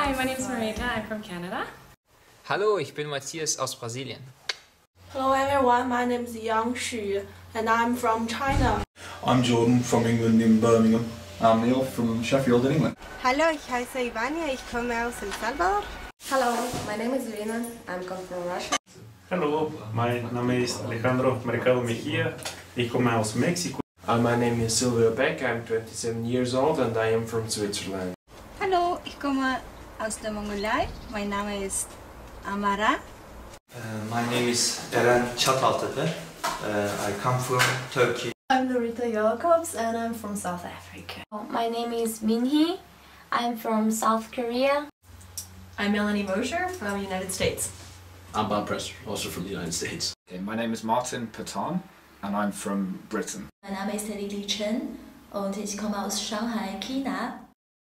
Hi, my name is Marita. I'm from Canada. Hallo, ich bin Matthias aus Brasilien. Hello everyone, my name is Yang Xu and I'm from China. I'm Jordan from England in Birmingham. I'm Neil from Sheffield in England. Hallo, ich heiße Ivania, ich komme aus El Salvador. Hello, my name is Lena, I'm come from Russia. Hallo, mein Name ist Alejandro Mercado Mejia, ich komme aus Mexiko. My name is Silvio Beck, I'm 27 years old and I am from Switzerland. Hallo, ich komme aus der Mongolei, mein Name ist Amara. My name is Eren Çataltepe. I come from Turkey. I'm Norita Jacobs and I'm from South Africa. My name is Minhee. I'm from South Korea. I'm Melanie Mosher from the United States. I'm Bob Presser, also from the United States. Okay, my name is Martin Patan and I'm from Britain. Mein Name ist Lili Chen und ich komme aus Shanghai, China.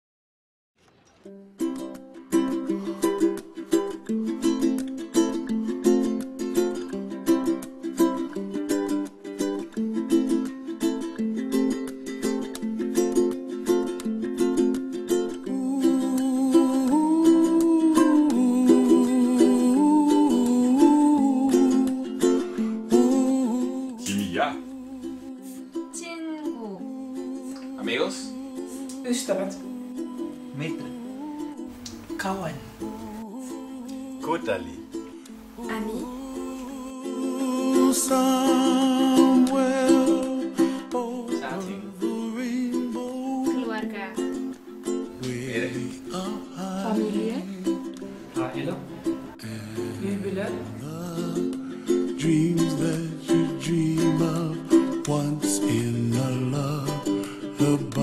친구. Amigos. Ystävät. Maitre. Kawan. Kotali. Ami. Keluarga. Familie. Aile. Birbirler. Dreams that you dream of once in a lullaby.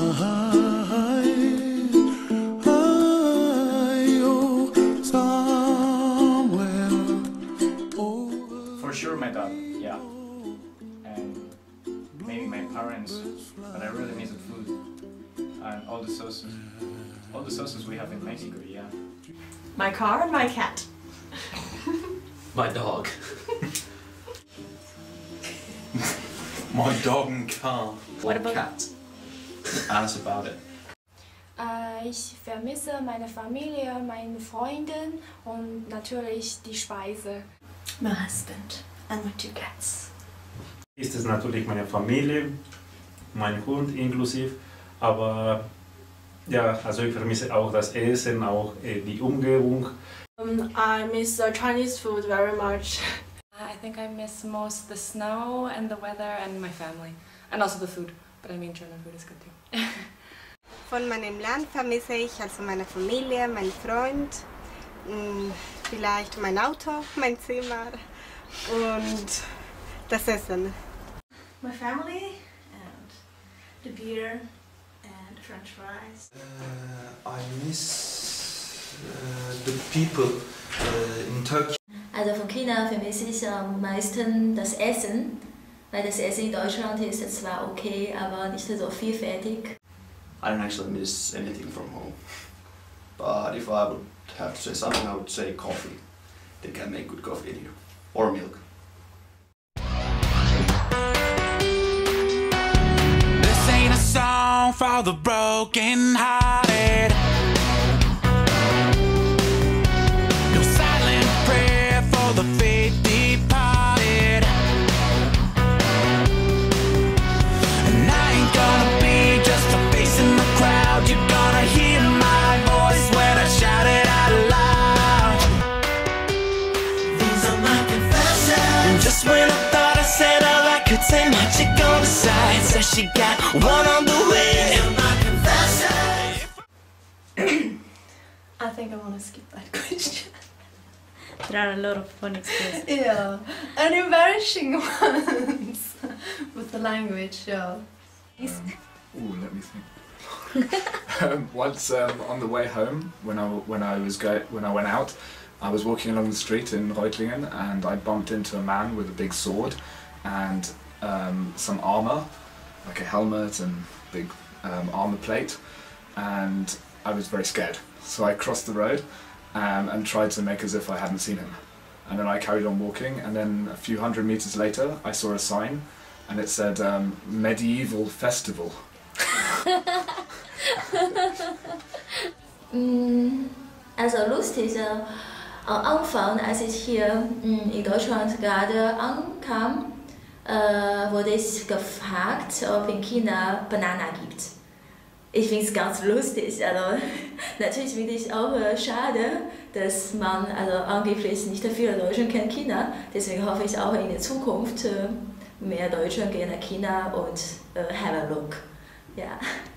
Somewhere over. For sure my dad, yeah. And maybe my parents, but I really miss the food. And all the sauces we have in Mexico, yeah. My car and my cat. My dog. My dog and car. What about cat? Ask about it. Ich vermisse meine Familie, meine Freundin und natürlich die Speise. My husband and my 2 cats. Ist es natürlich meine Familie, mein Hund inklusive, aber ja, also ich vermisse auch das Essen, auch die Umgebung. I miss Chinese food very much. I think I miss most the snow and the weather and my family. And also the food. But I mean, German food is good too. Von meinem Land vermisse ich also meine Familie, meinen Freund, vielleicht mein Auto, mein Zimmer und das Essen. My family and the beer and French fries. I miss the people in Turkey. Also von China vermisse ich am meisten das Essen, weil das Essen in Deutschland ist jetzt zwar okay, aber nicht so vielfältig. I don't actually miss anything from home. But if I would have to say something, I would say coffee. They can make good coffee in here. Or milk. This ain't a song for the broken hearted. No silent prayer for the faith departed. And I ain't gonna be just a face in the crowd. You're gonna hear my voice when I shout it out loud. These are my confessions. And just when I thought I said all I could say, my chick on the side says she got one on the way. These are my confessions. I think I want to skip that question. There are a lot of fun experiences. Yeah, and embarrassing ones with the language, yeah. Ooh, let me think. Once on the way home, when I went out, I was walking along the street in Reutlingen and I bumped into a man with a big sword and some armour, like a helmet and big armour plate, and I was very scared. So I crossed the road and tried to make as if I hadn't seen him. And then I carried on walking, and then a few hundred meters later I saw a sign and it said Medieval Festival. Also lustig, am Anfang, als ich hier in Deutschland gerade ankam, wurde ich gefragt, ob in China Banana gibt. Ich finde es ganz lustig. Also, natürlich finde ich auch schade, dass man angeblich nicht viele Deutsche kennen China. Deswegen hoffe ich auch in der Zukunft mehr Deutsche gehen nach China und have a look. Yeah.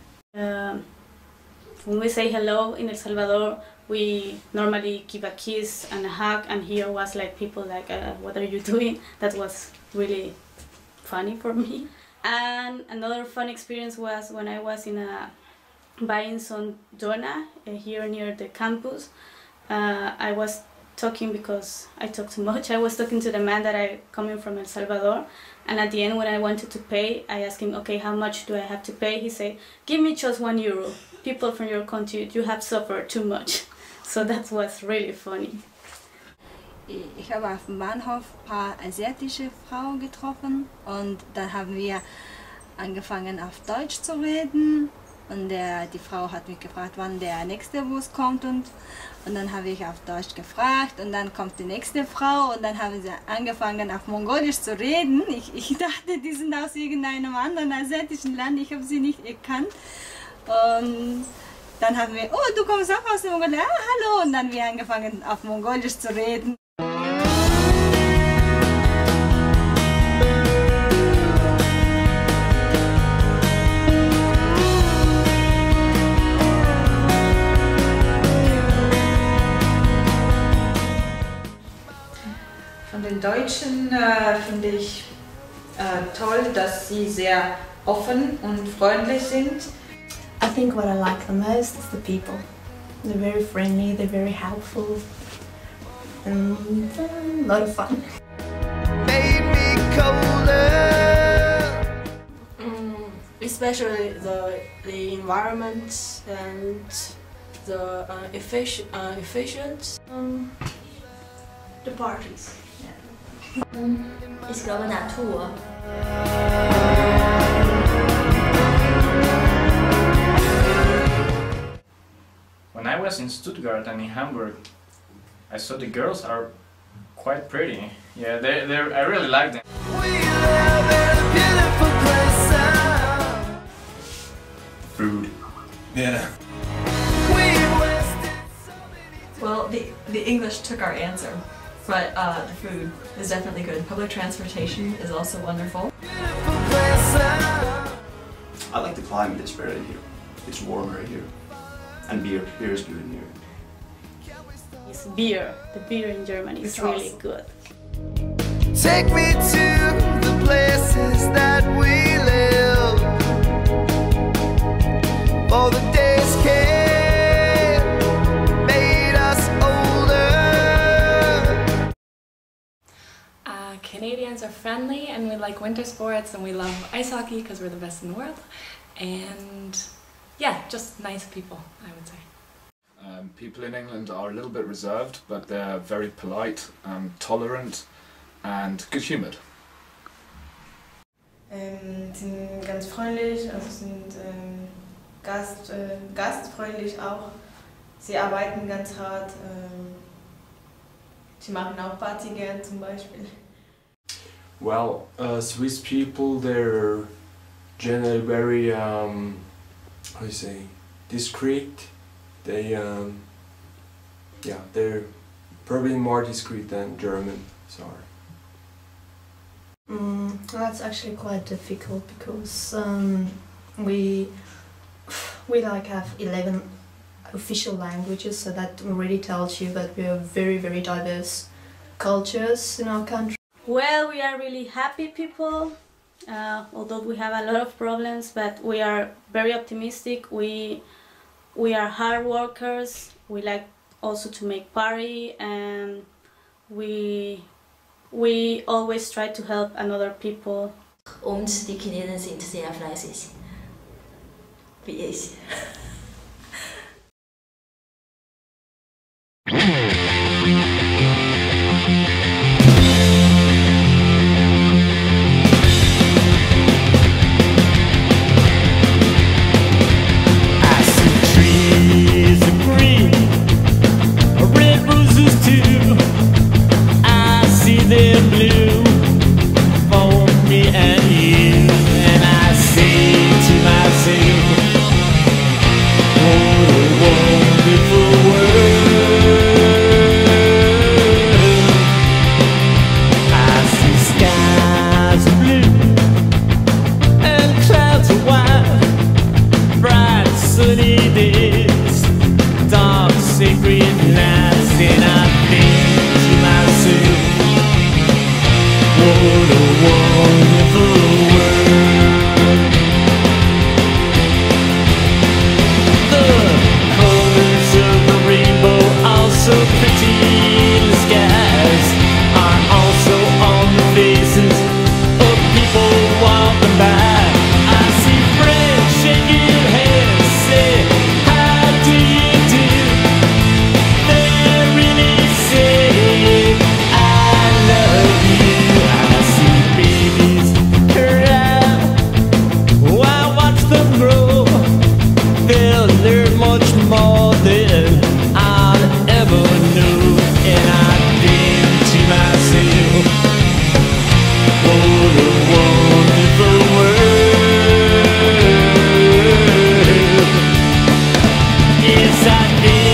When we say hello in El Salvador, we normally give a kiss and a hug, and here was like people like, what are you doing? That was really funny for me. And another fun experience was when I was buying some dona here near the campus. I was talking because I talk too much. I was talking to the man that I coming from El Salvador, and at the end when I wanted to pay, I asked him, okay, how much do I have to pay? He said, give me just €1. People from your country, you have suffered too much. So that was really funny. Ich habe auf dem Bahnhof ein paar asiatische Frauen getroffen und dann haben wir angefangen auf Deutsch zu reden und die Frau hat mich gefragt, wann der nächste Bus kommt und dann habe ich auf Deutsch gefragt und dann kommt die nächste Frau und dann haben sie angefangen auf Mongolisch zu reden. Ich dachte, die sind aus irgendeinem anderen asiatischen Land, ich habe sie nicht erkannt. Und dann haben wir, oh, du kommst auch aus der Mongolei, hallo, und dann haben wir angefangen auf Mongolisch zu reden. Von den Deutschen finde ich toll, dass sie sehr offen und freundlich sind. I think what I like the most is the people. They're very friendly, they're very helpful, and a lot of fun. Made me colder. Especially the environment and the efficient the parties. Ich glaube Natur. When I was in Stuttgart and in Hamburg, I saw the girls are quite pretty. Yeah, I really like them. Food. Yeah. Well, the English took our answer, but the food is definitely good. Public transportation is also wonderful. I like the climate, it's better here. It's warmer here. And beer is good in here. It's beer. The beer in Germany is really good. Take me to the places that we live. For the days came, made us older. Canadians are friendly and we like winter sports and we love ice hockey because we're the best in the world. And yeah, just nice people, I would say. People in England are a little bit reserved, but they're very polite, tolerant and good-humoured. Sind ganz freundlich, also sind gastfreundlich auch. Sie arbeiten ganz hart. Sie machen auch Party gern zum Beispiel. Well, Swiss people, they're generally very, how do you say, discreet. They're probably more discreet than German, sorry. That's actually quite difficult because we like have 11 official languages, so that already tells you that we have very, very diverse cultures in our country. Well, we are really happy people, although we have a lot of problems, but we are very optimistic. We are hard workers. We like also to make party, and we always try to help another people. Und die Chinesen sind sehr fleißig, wie ich. here.